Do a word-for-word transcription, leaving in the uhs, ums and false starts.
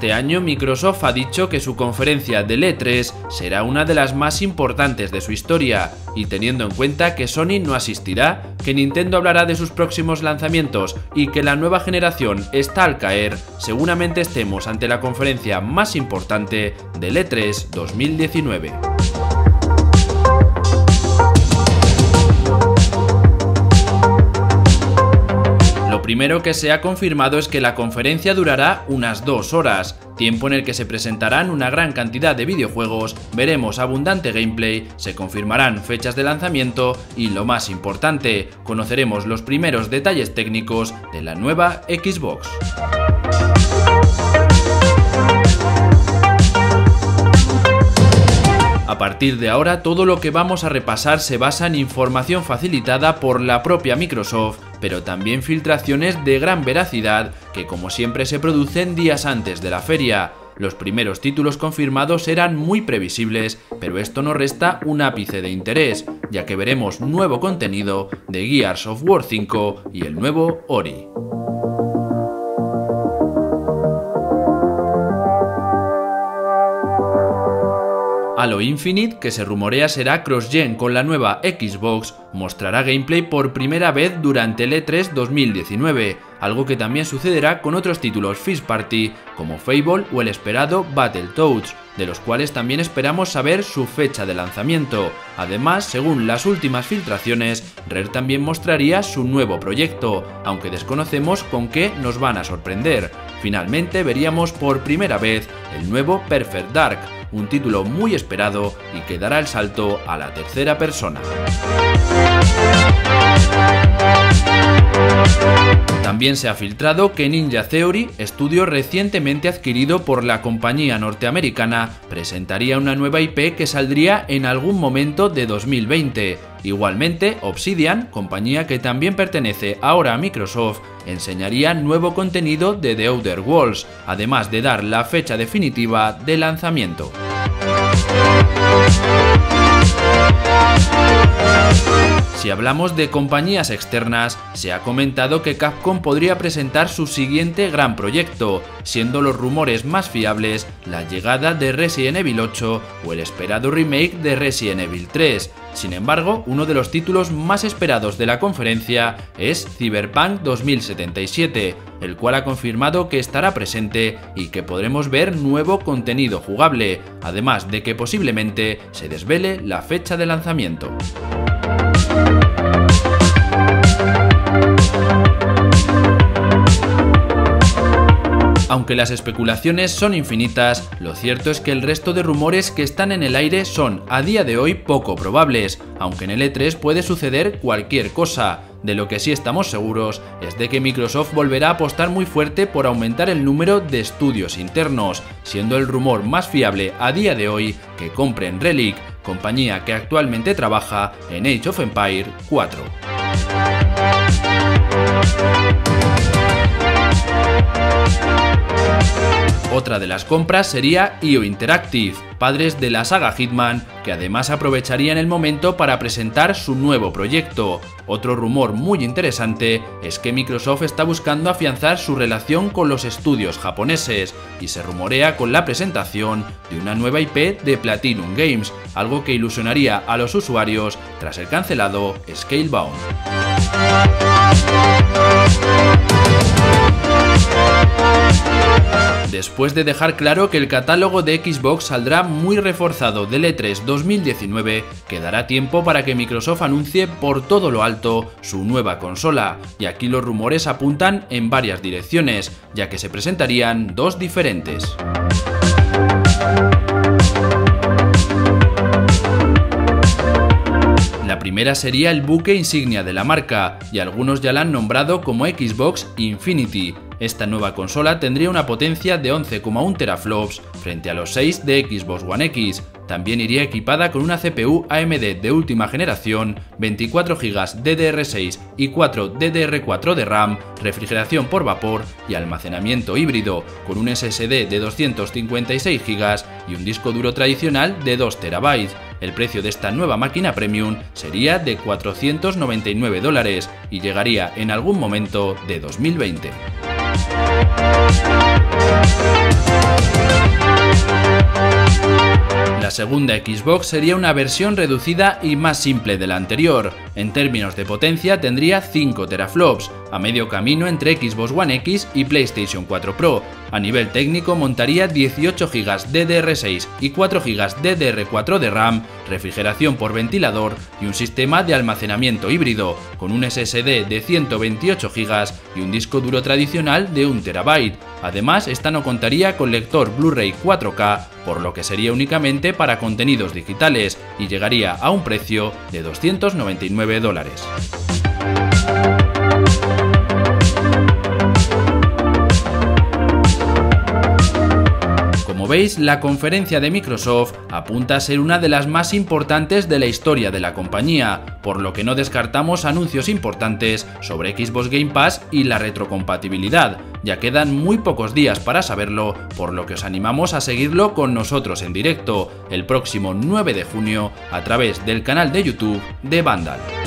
este año Microsoft ha dicho que su conferencia del E tres será una de las más importantes de su historia, y teniendo en cuenta que Sony no asistirá, que Nintendo hablará de sus próximos lanzamientos y que la nueva generación está al caer, seguramente estemos ante la conferencia más importante del E tres dos mil diecinueve. Lo primero que se ha confirmado es que la conferencia durará unas dos horas, tiempo en el que se presentarán una gran cantidad de videojuegos, veremos abundante gameplay, se confirmarán fechas de lanzamiento y, lo más importante, conoceremos los primeros detalles técnicos de la nueva Xbox. A partir de ahora, todo lo que vamos a repasar se basa en información facilitada por la propia Microsoft, pero también filtraciones de gran veracidad que, como siempre, se producen días antes de la feria. Los primeros títulos confirmados eran muy previsibles, pero esto no resta un ápice de interés, ya que veremos nuevo contenido de Gears of War cinco y el nuevo Ori. Halo Infinite, que se rumorea será cross-gen con la nueva Xbox, mostrará gameplay por primera vez durante el E tres dos mil diecinueve, algo que también sucederá con otros títulos First Party como Fable o el esperado Battletoads, de los cuales también esperamos saber su fecha de lanzamiento. Además, según las últimas filtraciones, Rare también mostraría su nuevo proyecto, aunque desconocemos con qué nos van a sorprender. Finalmente veríamos por primera vez el nuevo Perfect Dark, un título muy esperado y que dará el salto a la tercera persona. También se ha filtrado que Ninja Theory, estudio recientemente adquirido por la compañía norteamericana, presentaría una nueva I P que saldría en algún momento de dos mil veinte. Igualmente, Obsidian, compañía que también pertenece ahora a Microsoft, enseñaría nuevo contenido de The Outer Worlds, además de dar la fecha definitiva de lanzamiento. Si hablamos de compañías externas, se ha comentado que Capcom podría presentar su siguiente gran proyecto, siendo los rumores más fiables la llegada de Resident Evil ocho o el esperado remake de Resident Evil tres. Sin embargo, uno de los títulos más esperados de la conferencia es Cyberpunk dos mil setenta y siete, el cual ha confirmado que estará presente y que podremos ver nuevo contenido jugable, además de que posiblemente se desvele la fecha de lanzamiento. Aunque las especulaciones son infinitas, lo cierto es que el resto de rumores que están en el aire son a día de hoy poco probables, aunque en el E tres puede suceder cualquier cosa. De lo que sí estamos seguros es de que Microsoft volverá a apostar muy fuerte por aumentar el número de estudios internos, siendo el rumor más fiable a día de hoy que compren Relic, compañía que actualmente trabaja en Age of Empires cuatro. Otra de las compras sería I O Interactive, padres de la saga Hitman, que además aprovecharían el momento para presentar su nuevo proyecto. Otro rumor muy interesante es que Microsoft está buscando afianzar su relación con los estudios japoneses, y se rumorea con la presentación de una nueva I P de Platinum Games, algo que ilusionaría a los usuarios tras el cancelado Scalebound. Después de dejar claro que el catálogo de Xbox saldrá muy reforzado del E tres dos mil diecinueve, quedará tiempo para que Microsoft anuncie por todo lo alto su nueva consola, y aquí los rumores apuntan en varias direcciones, ya que se presentarían dos diferentes. La primera sería el buque insignia de la marca, y algunos ya la han nombrado como Xbox Infinity. Esta nueva consola tendría una potencia de once coma uno teraflops frente a los seis de Xbox One X. También iría equipada con una C P U A M D de última generación, veinticuatro gigas D D R seis y cuatro D D R cuatro de RAM, refrigeración por vapor y almacenamiento híbrido, con un S S D de doscientos cincuenta y seis gigas y un disco duro tradicional de dos terabytes. El precio de esta nueva máquina premium sería de cuatrocientos noventa y nueve dólares y llegaría en algún momento de dos mil veinte. La segunda Xbox sería una versión reducida y más simple de la anterior. En términos de potencia tendría cinco teraflops, a medio camino entre Xbox One X y PlayStation cuatro Pro. A nivel técnico montaría dieciocho gigas D D R seis y cuatro gigas D D R cuatro de RAM, refrigeración por ventilador y un sistema de almacenamiento híbrido, con un S S D de ciento veintiocho gigas y un disco duro tradicional de un terabyte. Además, esta no contaría con lector Blu-ray cuatro K, por lo que sería únicamente para contenidos digitales y llegaría a un precio de doscientos noventa y nueve dólares. Como veis, la conferencia de Microsoft apunta a ser una de las más importantes de la historia de la compañía, por lo que no descartamos anuncios importantes sobre Xbox Game Pass y la retrocompatibilidad. Ya quedan muy pocos días para saberlo, por lo que os animamos a seguirlo con nosotros en directo el próximo nueve de junio a través del canal de YouTube de Vandal.